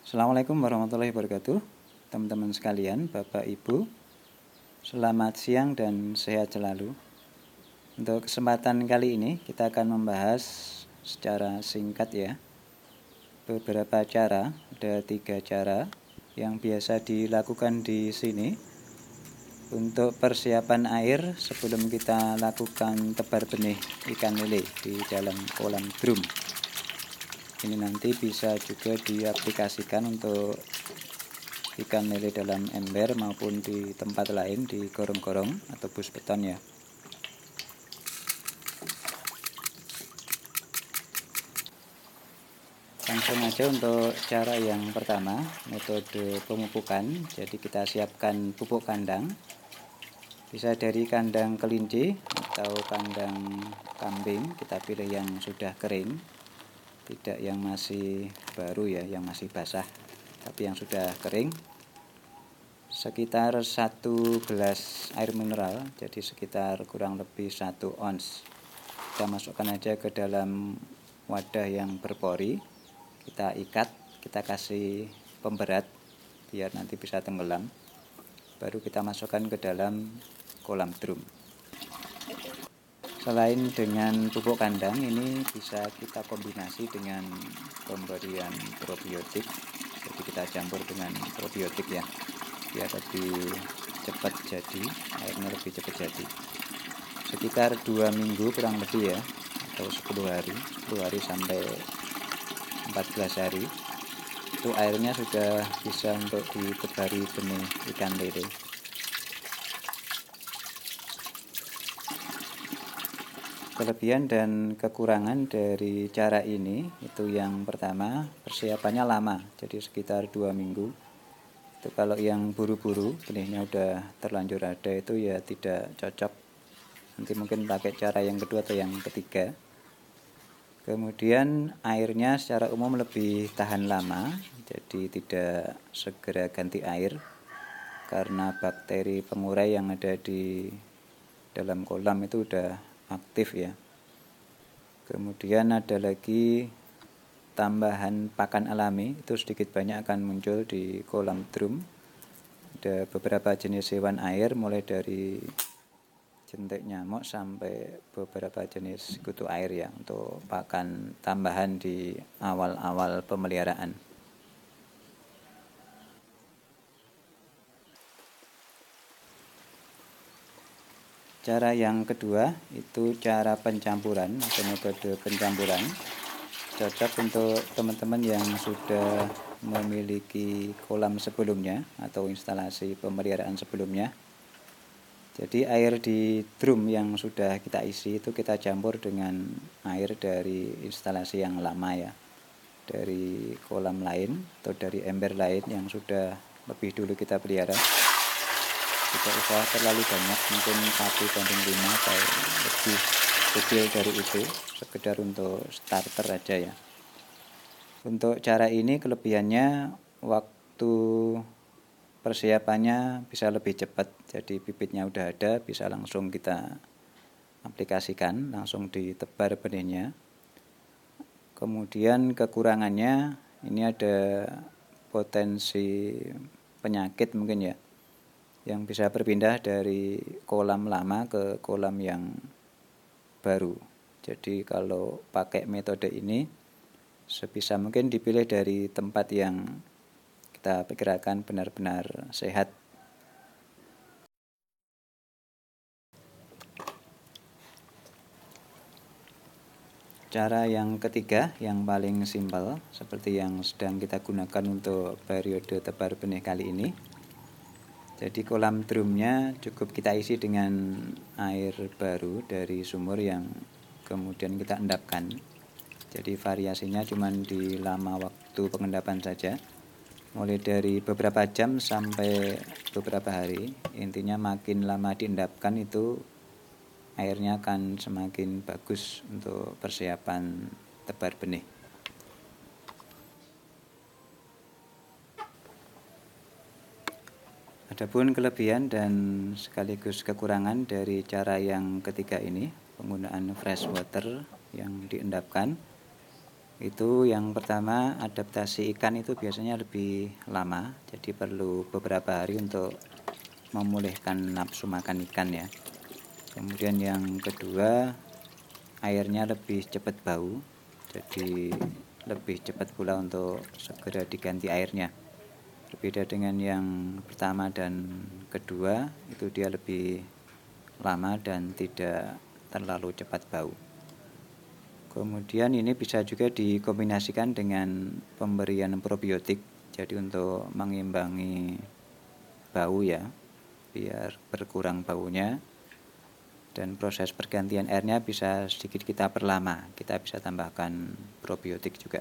Assalamualaikum warahmatullahi wabarakatuh. Teman-teman sekalian, Bapak Ibu, selamat siang dan sehat selalu. Untuk kesempatan kali ini kita akan membahas secara singkat ya beberapa cara, ada 3 cara yang biasa dilakukan di sini untuk persiapan air sebelum kita lakukan tebar benih ikan lele di dalam kolam drum. Ini nanti bisa juga diaplikasikan untuk ikan lele dalam ember maupun di tempat lain di gorong-gorong atau bus beton ya. Langsung aja untuk cara yang pertama, metode pemupukan. Jadi kita siapkan pupuk kandang, bisa dari kandang kelinci atau kandang kambing, kita pilih yang sudah kering, tidak yang masih baru ya, yang masih basah, tapi yang sudah kering. Sekitar 1 gelas air mineral, jadi sekitar kurang lebih 1 ons. Kita masukkan aja ke dalam wadah yang berpori, kita ikat, kita kasih pemberat biar nanti bisa tenggelam. Baru kita masukkan ke dalam kolam drum. Selain dengan pupuk kandang, ini bisa kita kombinasi dengan pemberian probiotik. Jadi kita campur dengan probiotik ya, biar lebih cepat jadi, airnya lebih cepat jadi. Sekitar 2 minggu kurang lebih ya, atau 10 hari sampai 14 hari, itu airnya sudah bisa untuk ditebari benih ikan lele. Kelebihan dan kekurangan dari cara ini itu yang pertama, persiapannya lama, jadi sekitar 2 minggu. Itu kalau yang buru-buru, benihnya udah terlanjur ada, itu ya tidak cocok. Nanti mungkin pakai cara yang kedua atau yang ketiga. Kemudian airnya secara umum lebih tahan lama, jadi tidak segera ganti air karena bakteri pengurai yang ada di dalam kolam itu udah aktif ya. Kemudian ada lagi tambahan pakan alami, itu sedikit banyak akan muncul di kolam drum. Ada beberapa jenis hewan air, mulai dari jentik nyamuk sampai beberapa jenis kutu air ya, untuk pakan tambahan di awal-awal pemeliharaan. Cara yang kedua itu cara pencampuran atau metode pencampuran. Cocok untuk teman-teman yang sudah memiliki kolam sebelumnya atau instalasi pemeliharaan sebelumnya. Jadi air di drum yang sudah kita isi itu kita campur dengan air dari instalasi yang lama ya, dari kolam lain atau dari ember lain yang sudah lebih dulu kita pelihara. Tidak usah terlalu banyak, mungkin 1:5 atau lebih kecil dari itu, sekedar untuk starter aja ya. Untuk cara ini kelebihannya waktu persiapannya bisa lebih cepat, jadi bibitnya udah ada, bisa langsung kita aplikasikan, langsung ditebar benihnya. Kemudian kekurangannya ini ada potensi penyakit mungkin ya, yang bisa berpindah dari kolam lama ke kolam yang baru. Jadi kalau pakai metode ini sebisa mungkin dipilih dari tempat yang kita perkirakan benar-benar sehat. Cara yang ketiga yang paling simpel, seperti yang sedang kita gunakan untuk periode tebar benih kali ini. Jadi kolam drumnya cukup kita isi dengan air baru dari sumur yang kemudian kita endapkan. Jadi variasinya cuma di lama waktu pengendapan saja, mulai dari beberapa jam sampai beberapa hari. Intinya makin lama diendapkan itu airnya akan semakin bagus untuk persiapan tebar benih. Adapun kelebihan dan sekaligus kekurangan dari cara yang ketiga ini, penggunaan fresh water yang diendapkan. Itu yang pertama, adaptasi ikan itu biasanya lebih lama, jadi perlu beberapa hari untuk memulihkan nafsu makan ikan ya. Kemudian yang kedua, airnya lebih cepat bau, jadi lebih cepat pula untuk segera diganti airnya. Berbeda dengan yang pertama dan kedua, itu dia lebih lama dan tidak terlalu cepat bau. Kemudian ini bisa juga dikombinasikan dengan pemberian probiotik, jadi untuk mengimbangi bau ya, biar berkurang baunya. Dan proses pergantian airnya bisa sedikit kita perlama, kita bisa tambahkan probiotik juga.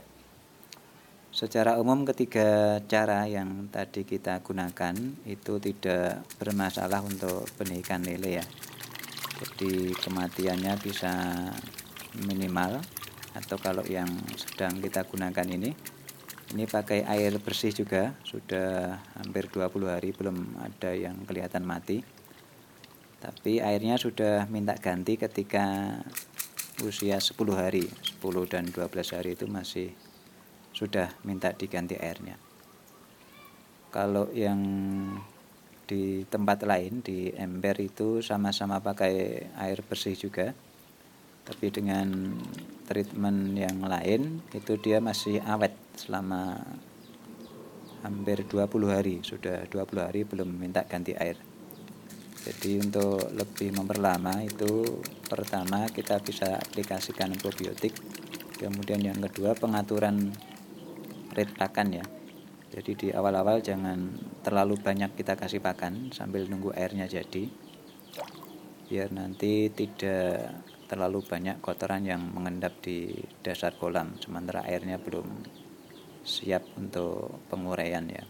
Secara umum ketiga cara yang tadi kita gunakan itu tidak bermasalah untuk benih ikan lele ya. Jadi kematiannya bisa minimal, atau kalau yang sedang kita gunakan ini pakai air bersih juga, sudah hampir 20 hari belum ada yang kelihatan mati. Tapi airnya sudah minta ganti ketika usia 10 hari, 10 dan 12 hari itu masih sudah minta diganti airnya. Kalau yang di tempat lain, di ember itu sama-sama pakai air bersih juga, tapi dengan treatment yang lain itu dia masih awet selama hampir 20 hari, sudah 20 hari belum minta ganti air. Jadi untuk lebih memperlama itu pertama kita bisa aplikasikan probiotik, kemudian yang kedua pengaturan rate pakan ya. Jadi di awal-awal jangan terlalu banyak kita kasih pakan sambil nunggu airnya jadi, biar nanti tidak terlalu banyak kotoran yang mengendap di dasar kolam sementara airnya belum siap untuk penguraian ya.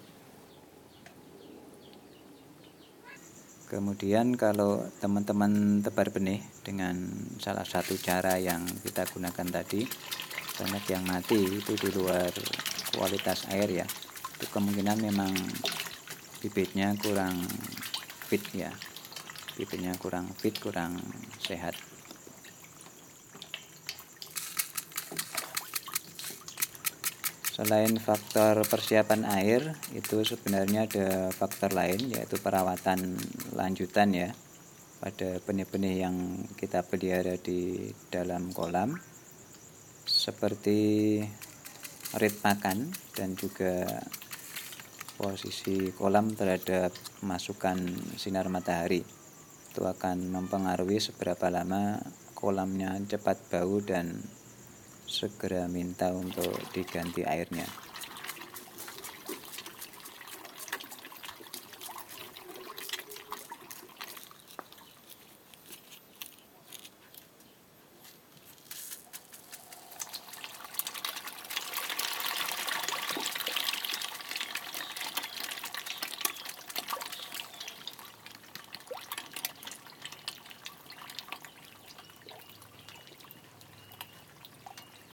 Kemudian kalau teman-teman tebar benih dengan salah satu cara yang kita gunakan tadi, banyak yang mati itu di luar kualitas air ya, itu kemungkinan memang bibitnya kurang fit ya, bibitnya kurang fit, kurang sehat. Selain faktor persiapan air, itu sebenarnya ada faktor lain, yaitu perawatan lanjutan ya pada benih-benih yang kita pelihara di dalam kolam, seperti rate pakan dan juga posisi kolam terhadap masukan sinar matahari. Itu akan mempengaruhi seberapa lama kolamnya cepat bau dan segera minta untuk diganti airnya.